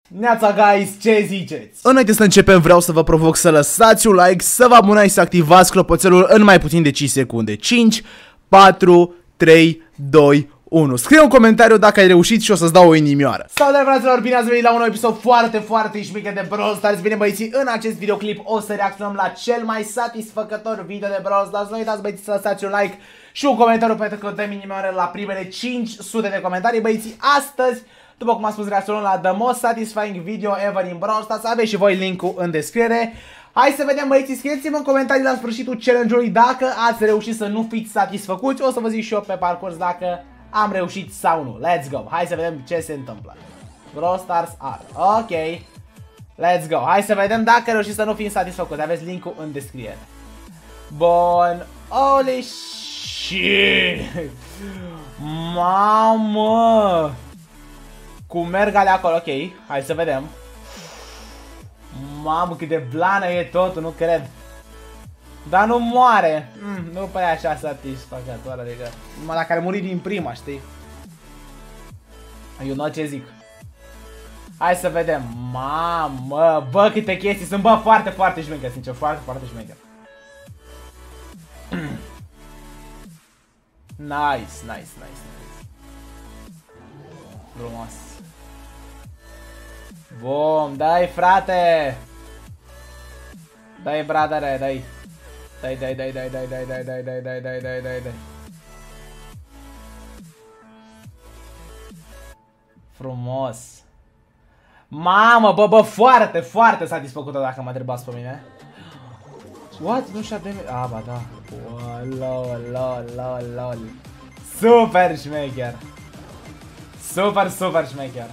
Neața, guys, ce ziceți? Înainte să începem, vreau să vă provoc să lăsați un like, să vă abonați și să activați clopoțelul în mai puțin de 5 secunde. 5, 4, 3, 2, 1. Scrie un comentariu dacă ai reușit și o să-ți dau o inimioară. Salutare, fraților, bine ați venit la un nou episod foarte șmecher de Brawl Stars. Bine, băieții, în acest videoclip o să reacționăm la cel mai satisfăcător video de Brawl Stars. Nu uitați, băieții, să lăsați un like și un comentariu pentru că dăm inimioară la primele 500 de comentarii. Băieții, astăzi, după cum am spus, reacționăm la The Most Satisfying Video Ever in Brawl Stars. Aveți și voi link-ul în descriere. Hai să vedem, băieții, scrieți-mi în comentarii la sfârșitul challenge-ului dacă ați reușit să nu fiți satisfăcuți. O să vă zic și eu pe parcurs dacă am reușit sau nu. Let's go. Hai să vedem ce se întâmplă. Brawl Stars are. Ok. Let's go. Hai să vedem dacă reușiți să nu fim satisfăcuți. Aveți link-ul în descriere. Bun. Holy shit. Mamă. Cum merg alea acolo. Ok. Hai să vedem. Mamă, cât de blană e totul. Nu cred. Dar nu moare. Nu pare așa satisfăcător, adică numai la care muri din prima, știi? Eu nu ce zic. Hai să vedem. Mamă, bă, câte chestii sunt, bă, foarte șmecher, sincer, foarte șmecher. Nice. Frumos. Bum, dai, frate. Dai, bradere, dai. Dai. Frumos. Mamă, bă, foarte satisfăcută dacă mă întrebați pe mine. What? Nu știu de... Ah, ba da. Lol. Super șmecher. Super șmecher.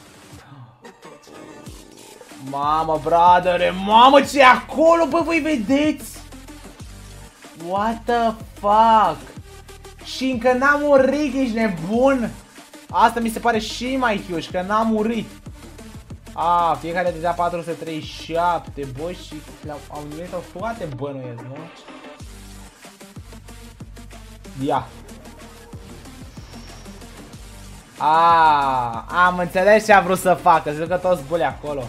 Mamă, bradere, mamă, ce e acolo, bă, voi vedeți? What the fuck? Și încă n-am murit, ești nebun? Asta mi se pare și mai huge, că n-am murit. Fiecare de 437, bă, și au nimerit toate bănuiesc, nu? Ia. Am înțeles ce a vrut să facă, se ducă toți bule acolo.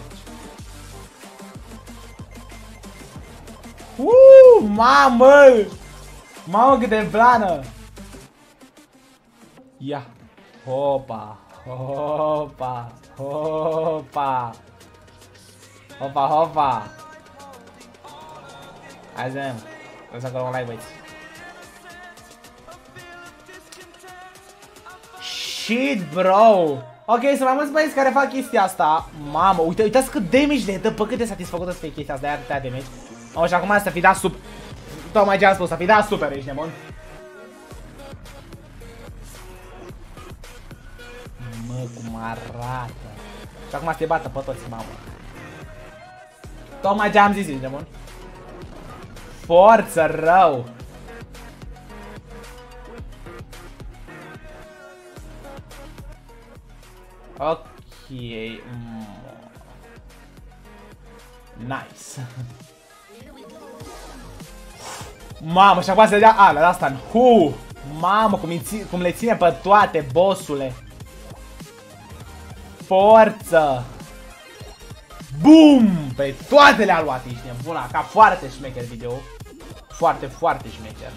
Mamă, cât de blană. Ia. Hopa. Hai să vedem. Vreau să acolo un like, băieți. Shit, bro. Ok, sunt mai mulți băieți care fac chestia asta. Mamă, uitați cât damage le dă. Bă, cât de satisfăcută să fie chestia asta. De atâtea damage. Mamă, și acum să fi dat super. Tocmai ce am spus, să fi dat super, ești nebun. Mă, cum arată. Și acum să-i bată pe toți, mamă. Tocmai ce am zis, ești nebun. Forță rău. Ok. Nice. Mamă, și acum se dea... le-a dat stun. Mamă, cum le ține pe toate, bossule. Forță. Bum! Pe toate le-a luat, ești nebuna. Ca foarte șmecher video. Foarte șmecher.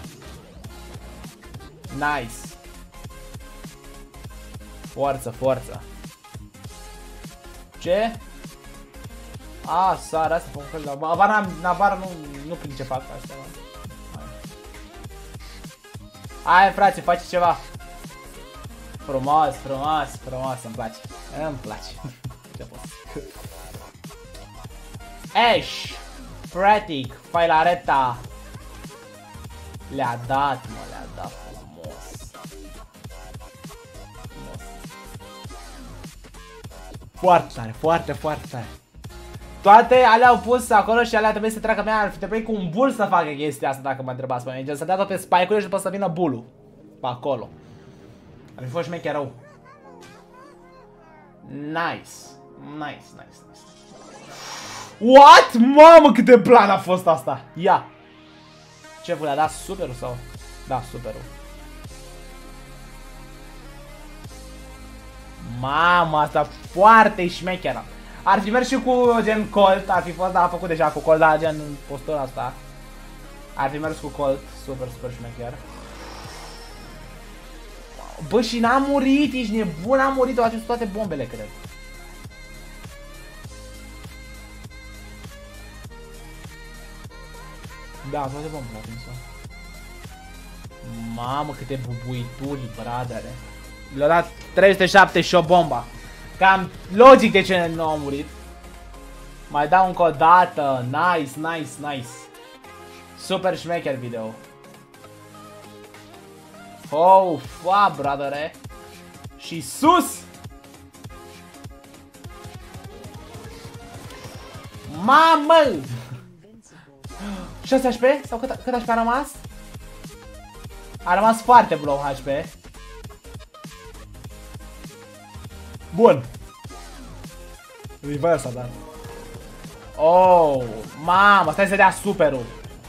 Nice. Forță. Ce? Sar, asta pe un fel de... Navarra nu prind ce fac asta. Hai, frate, face ceva. Frumos, îmi place. Ce pot? Ash, Pratic, Failareta. Le-a dat frumos. Foarte tare. Toate alea au pus acolo și alea trebuie să treacă pe mine. Ar fi trebuit cu un bull să facă chestia asta dacă mă întrebați pe mine. Gen să dea toate spike-urile și după să vină bull-ul pe acolo. Ar fi fost șmecher rău. Nice. What? Mamă, cât de plan a fost asta. Ia. Ce vă le-a dat superul sau? Da, superul. Mamă, asta foarte șmecheră. Ar fi mers și cu gen Colt, ar fi fost, dar a făcut deja cu Colt, dar gen în postura asta. Ar fi mers cu Colt, super șmecher. Bă, și n-a murit, ești nebun, a murit, au atins toate bombele, cred. Da, toate bombele au atins-o. Mamă, câte bubuituri, bradere. Le-a dat 378 bomba. Cam logic de ce nu a murit. Mai dau încă o dată. Nice. Super șmecher video. Oh, fa, bradere. Și sus! Mamă! 6 HP? Sau cât HP a rămas? A rămas foarte low HP. Bun. Reverse a dat. Oh, mamă, stai să dea superul.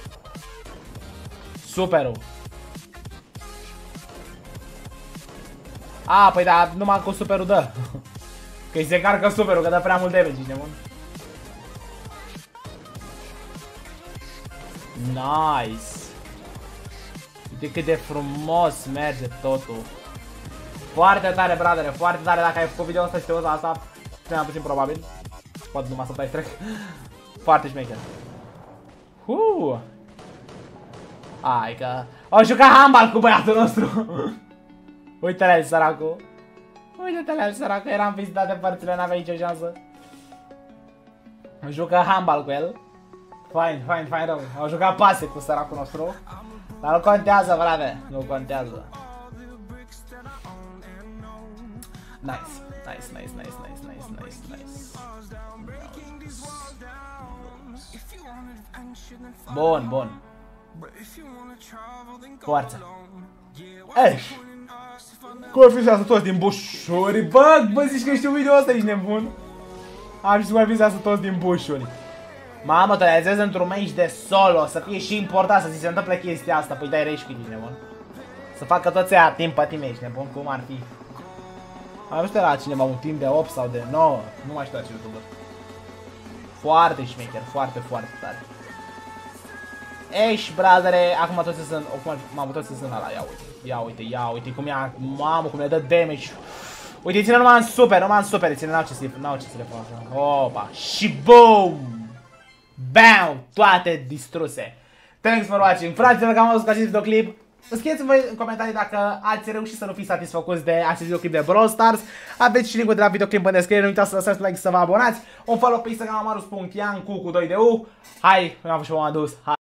A, păi da, numai cu superul dă. Că îi se carcă superul, că dă prea mult damage, ești nebun. Nice. Uite cât de frumos merge totul. Foarte tare, bradere, foarte tare. Dacă ai făcut video-ul ăsta și te uzi la asta, cel mai puțin probabil. Poate numai să dai trec. Foarte șmecher. Hai că... Au jucat handbal cu băiatul nostru. Uite-le al săracul. Uite-te al săracul, eram vizitat de părțile, n-avea nicio șansă. Jucă handbal cu el. Fine rău. Au jucat pase cu săracul nostru. Dar nu contează, frate. Nu contează. Nice. Bun. Forță. Ești. Cum ar fi să toți din bușuri? Bă, zici că știu video ăsta, ești nebun? Am zis cum ar fi să toți din bușuri. Mamă, te realizezi într-un match de solo, să fie și important să zi se întâmple chestia asta, păi dai rage quit, ești nebun. Să facă toți aia timp pe tine, ești nebun, cum ar fi. Am văzut la cineva un timp de 8 sau de 9, nu mai știu la ce youtuber. Foarte șmecher, foarte tare. Ești, bradere, acum toți sunt, m-am toți sunt ăla, ia uite cum ia, mamă, cum le dă damage. Uite, ține numai în super, ține n-au ce să le facă. Opa, și boom! Bam! Toate distruse. Thanks for watching. Fraților, că am văzut acest videoclip. Scrieți-mi voi în comentarii dacă ați reușit să nu fiți satisfăcuți de acest videoclip de Brawl Stars. Aveți și linkul de la videoclip în descriere. Nu uitați să lăsați like și să vă abonați. Un follow pe Instagram amarus.iancu cu 2 de U. Hai, mi-am fost și m-am dus.